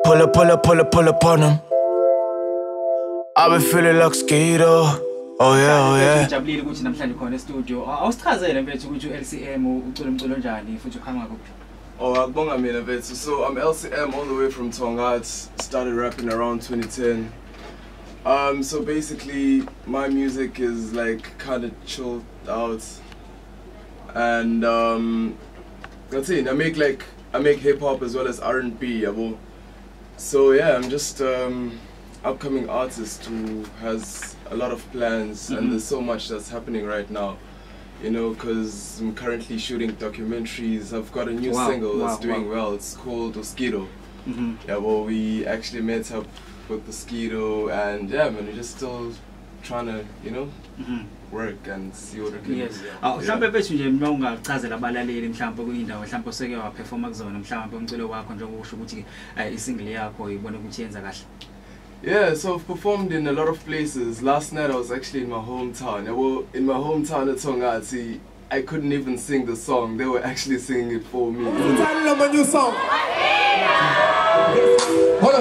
Pull up on them. I've been feeling like Skeeter. Oh yeah. Ngijabulile ukuthi namhlanje khona e-studio. Awusichazele mfethu ukuthi u-L.C.M ucula umculo njani futhi ukhanga kuphi? Oh, akubonga mina mfethu. So I'm L.C.M all the way from Tongat. Started rapping around 2010. So basically my music is like kind of chilled out, and that's it. I make hip hop as well as R&B, yabo. So yeah, I'm just upcoming artist who has a lot of plans, and there's so much that's happening right now, you know, because I'm currently shooting documentaries. I've got a new single that's doing well. It's called Mosquito. Yeah, well, we actually met up with Mosquito, and yeah, man, we're just still trying to, you know, work and see what we can do. Yes. Mhlawumbe bethu nje uma ungachazela abalaleli mhlawumbe kuyindawo mhlawumbe oseke wa performa kuzona mhlawumbe umculo wakho njengoba usho ukuthi isingle yakho ibona ukuthi yenza kahle. Yeah, so I've performed in a lot of places. Last night I was actually in my hometown. Well, in my hometown at Tongati, I couldn't even sing the song. They were actually singing it for me. Title of my new song. Hold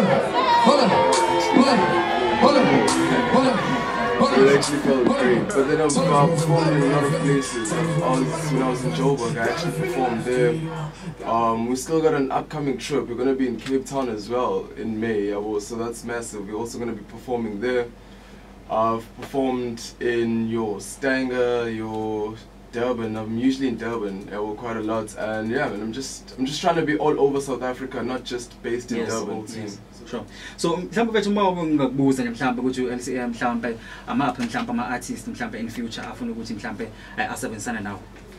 on. It actually felt great. But then I performed in a lot of places. When I was in Joburg, I actually performed there. We still got an upcoming trip. We're going to be in Cape Town as well in May. So that's massive. We're also going to be performing there. I've performed in your Stanger, your Durban. I'm usually in Durban quite a lot, and yeah, man, I'm just trying to be all over South Africa, not just based in Durban. Yes. Sure. So mhlawumbe bethu uma ungakubuza mhlawumbe ukuthi u-L.C.M mhlawumbe amaphi mhlawumbe ama-artist mhlawumbe in future afuna ukuthi mhlawumbe asebenzisane nawo.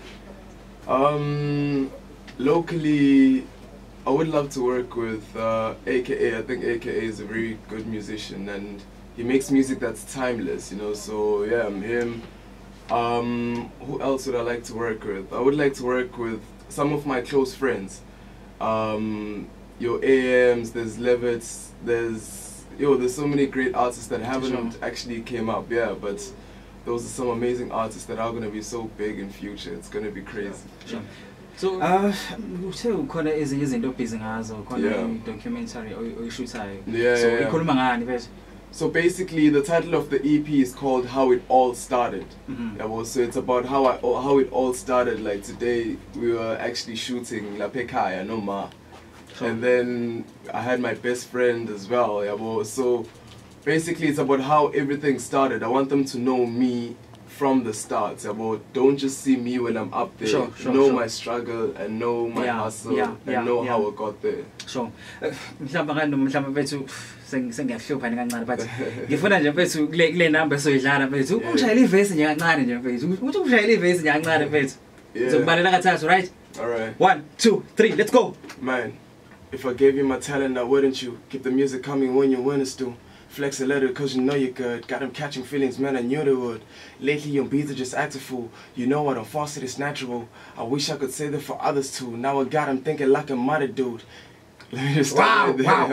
Locally, I would love to work with AKA. I think AKA is a very good musician, and he makes music that's timeless, you know. So yeah, him. Who else would I like to work with? I would like to work with some of my close friends. Your AMs, there's Levitts, there's so many great artists that haven't actually came up, yeah, but those are some amazing artists that are going to be so big in future. It's going to be crazy. Sure. So uthe ukhona ezinye izinto obhizi ngazo, khona documentary oyishuthayo. So ikhuluma ngani bese? So basically, the title of the EP is called "How It All Started." Yeah, well, so it's about how it all started. Like today, we were actually shooting La Pekaya, no ma, and then I had my best friend as well. Yeah, well, so basically, it's about how everything started. I want them to know me from the start. Yeah, well, don't just see me when I'm up there. Know my struggle and know my hustle and know how I got there. Sure. Mhlawumbe bethu sengiyahlupha kancane but ngifuna nje mfethu kule number soyidlala mfethu ungishayela ivesi nje kancane nje mfethu uthi ungishayela ivesi nje kancane mfethu sizokubalela kathathu, right? All right. 1 2 3 let's go. Man, if I gave you my talent, now wouldn't you keep the music coming when you want us to? Flex a little cause you know you're good. Got them catching feelings, man, I knew they would. Lately your beats are just acting fool. You know I don't force it, it's natural. I wish I could say that for others too. Now I got them thinking like a mother dude. Let me just start wow.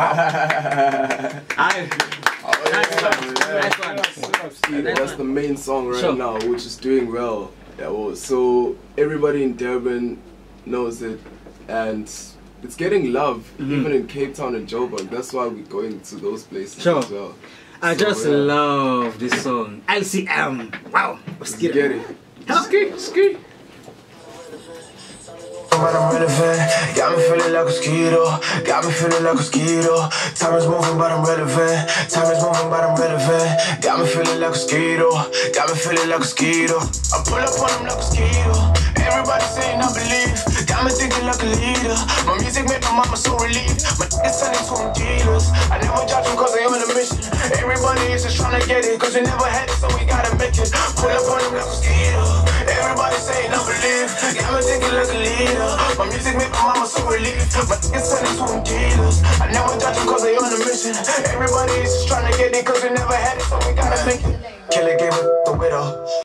That's the main song right now, which is doing well. Yeah, well, so everybody in Durban knows it, and it's getting love, even in Cape Town and Joburg. That's why we're going to those places as well. I just love this song. L.C.M. Wow. Let's get it. Ski. But I'm relevant, got me feeling like a mosquito. Got me feeling like a mosquito. Time is moving, but I'm relevant. Time is moving, but I'm relevant. Got me feeling like a mosquito. Got me feeling like a mosquito. I pull up on them like a mosquito. Everybody saying I believe. Got me thinking like a leader. My music made my mama so relieved. My niggas turning to them dealers. I never judge them cause they on a mission. Everybody is just trying to get it, cause we never had it, so we gotta make it. Pull up on them like a mosquito. Everybody saying I believe. Got me thinking like a leader. My music made my mama so relieved. My niggas turning to them dealers. I never judge them cause they on a mission. Everybody is just trying to get it, cause we never had it, so we gotta make it. Killer gave it the widow.